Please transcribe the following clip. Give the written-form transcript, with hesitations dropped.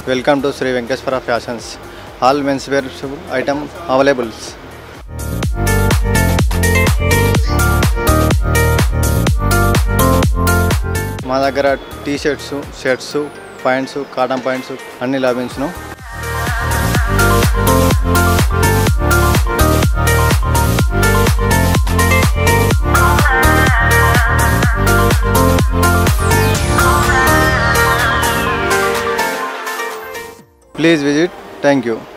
Welcome to Shri Venkateshwara fashions. All mens wear item availables. మా దగ్గర T shirts, shirts, pants, cotton pants అన్నీ లభించును. Please visit. Thank you.